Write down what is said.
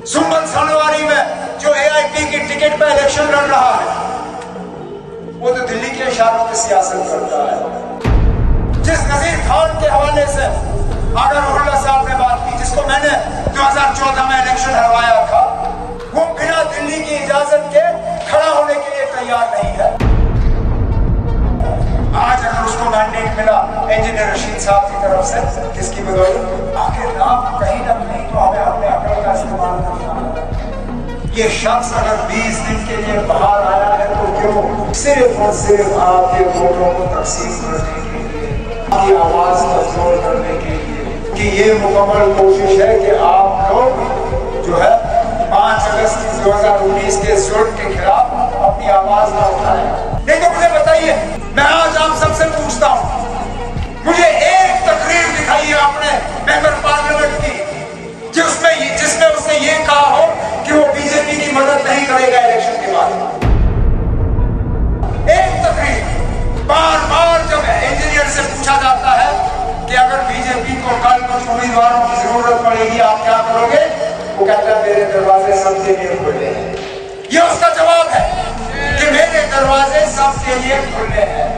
सुम्बल सनवारी में जो AIP की टिकट पे इलेक्शन लड़ रहा है वो तो दिल्ली के इशारों पे सियासत करता है। जिस नजीर खान के हवाले से आगर उल्ला साहब ने बात की, जिसको मैंने 2014 में इलेक्शन हरवाया था, वो बिना दिल्ली की इजाजत के खड़ा होने के लिए तैयार नहीं है। आज अगर उसको मैंडेट मिला इंजीनियर रशीद साहब की तरफ से, किसकी बदौलत, आखिर आप कहीं ना कहीं तो हमें अपने अकल का इस्तेमाल करना है। ये शख्स अगर 20 दिन के लिए बाहर आया है तो क्यों? सिर्फ और सिर्फ आपके वोटों को तकसीम करने के लिए, आपकी आवाज कमजोर करने के लिए, कि ये मुकम्मल कोशिश है कि आप लोग जो है 5 अगस्त 2019 के जुल्म के खिलाफ अपनी आवाज ना उठाएं। नहीं तो मुझे बताइए, मैं आज आप सबसे पूछता हूँ, मुझे एक तकरीर दिखाइए आपने मेंबर पार्लियामेंट की जिसमें उसने ये कहा हो कि वो बीजेपी की मदद नहीं करेगा इलेक्शन के बाद। एक तकरीर। बार बार जब इंजीनियर से पूछा जाता है कि अगर बीजेपी को कल कुछ उम्मीदवारों की जरूरत पड़ेगी आप क्या करोगे, वो कहता है मेरे दरवाजे सबके लिए खुले हैं। ये उसका जवाब है कि मेरे दरवाजे सबके लिए खुले हैं।